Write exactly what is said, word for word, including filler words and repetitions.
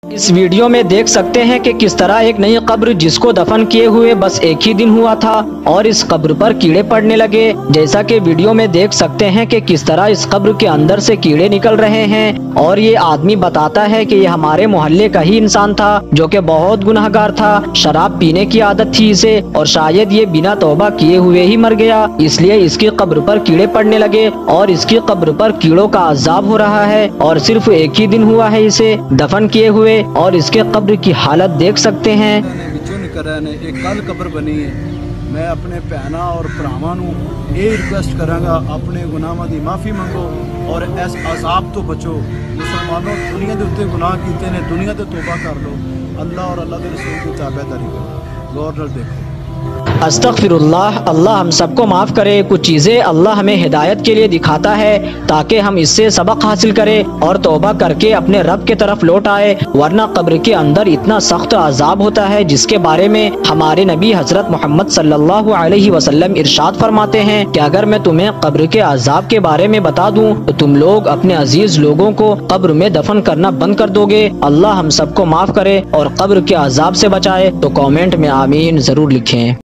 इस वीडियो में देख सकते हैं कि किस तरह एक नई कब्र जिसको दफन किए हुए बस एक ही दिन हुआ था और इस कब्र पर कीड़े पड़ने लगे। जैसा कि वीडियो में देख सकते हैं कि किस तरह इस कब्र के अंदर से कीड़े निकल रहे हैं और ये आदमी बताता है कि ये हमारे मोहल्ले का ही इंसान था जो कि बहुत गुनाहगार था। शराब पीने की आदत थी इसे और शायद ये बिना तौबा किए हुए ही मर गया, इसलिए इसकी कब्र पर कीड़े पड़ने लगे और इसकी कब्र पर कीड़ों का अजाब हो रहा है और सिर्फ एक ही दिन हुआ है इसे दफन किए हुए और इसके कब्र की हालत देख सकते हैं। एक कल कब्र बनी है। मैं अपने भैनों और भरावां नूं ये रिक्वेस्ट करांगा, अपने गुनाहां दी माफ़ी मंगो और इस अजाब तो बचो। मुसलमानों दुनिया के उत्ते गुनाह कीते ने, दुनिया ते तौबा कर लो, अल्लाह और अल्लाह के रसूल की ताबेदारी करो। गौर नाल देखो। अस्तगफिरुल्लाह, अल्लाह हम सबको माफ़ करे। कुछ चीज़ें अल्लाह हमें हिदायत के लिए दिखाता है ताकि हम इससे सबक हासिल करें और तौबा करके अपने रब के तरफ लौट आए, वरना कब्र के अंदर इतना सख्त अजाब होता है जिसके बारे में हमारे नबी हजरत मोहम्मद सल्लल्लाहु अलैहि वसल्लम इरशाद फरमाते हैं कि अगर मैं तुम्हें कब्र के अजाब के बारे में बता दूं तो तुम लोग अपने अजीज लोगों को कब्र में दफन करना बंद कर दोगे। अल्लाह हम सबको माफ़ करे और कब्र के अजाब से बचाए। तो कॉमेंट में आमीन जरूर लिखें।